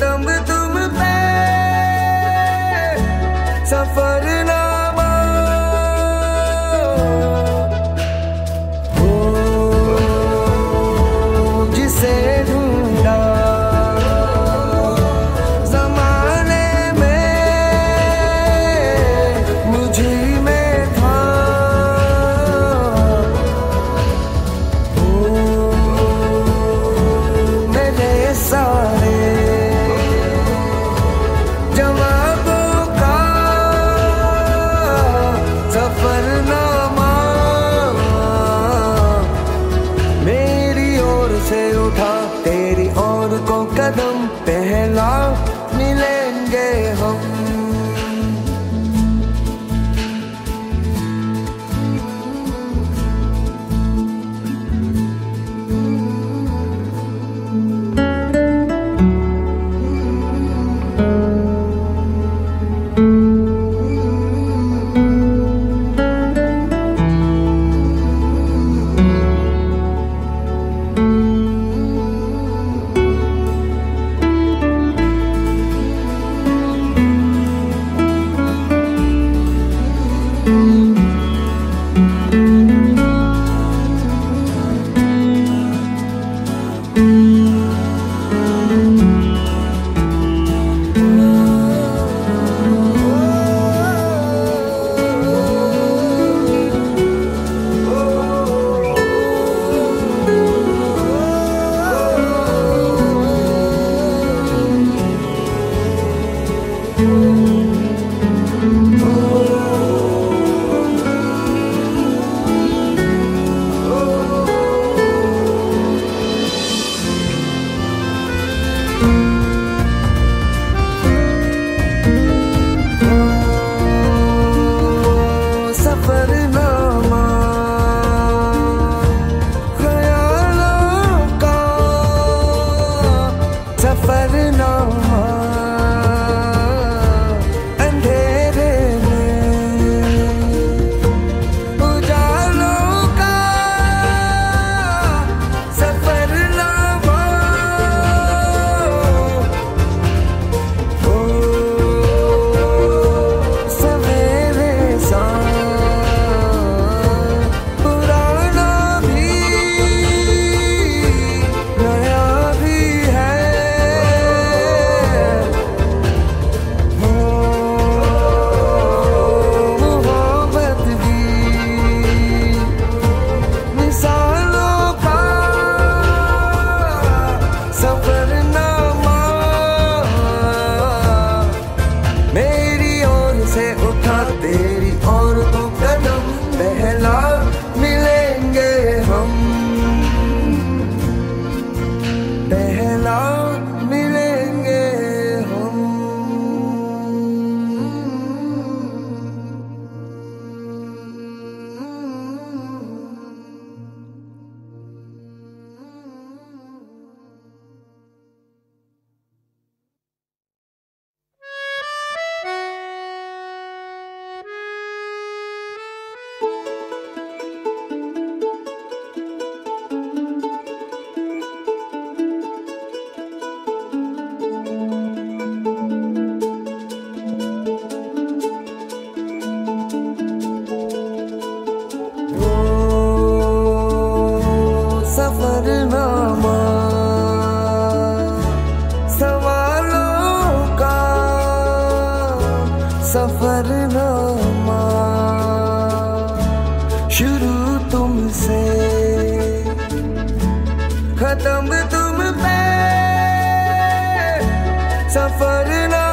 खत्म तुम पे सफरनामा हो जिसे ढूंढा जमाने में मुझे में था मेरे सारे जवाबों का सफरनामा मेरी ओर से उठा तेरी ओर को कदम पहला मिलेंगे हम सफरनामा ख्यालों का सफरनामा अंधेरे में उजालों का सफरनामा हो सवेरे सा पुराना भी नया भी है हो मोहब्बत भी मिसालों का सफरनामा मेरी ओर से उठा तेरी ओर को कदम पहला मिलेंगे हम पहला मिलेंगे हम सफरनामा सवालों का सफरनामा शुरू तुमसे खत्म तुम पे सफरनामा